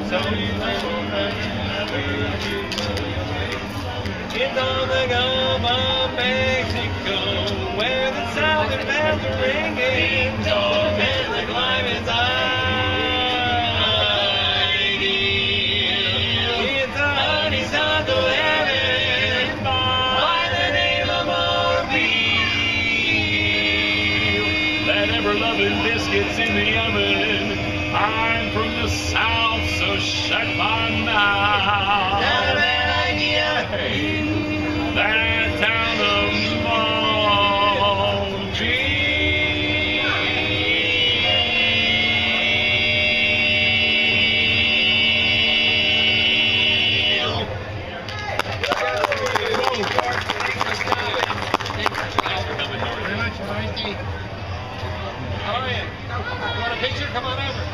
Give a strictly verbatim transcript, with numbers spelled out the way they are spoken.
So you know it's on the Gulf of Mexico, where the southern bells are ringing, and the climate's ideal. It's a honeysuckle heaven by the name of Mobile. That ever-loving biscuits in the oven. I'm from the south, so shut my mouth. Not a bad idea. Hey, that town of Mobile. Very much, Main Steet. How are you? You want a picture? Come on over.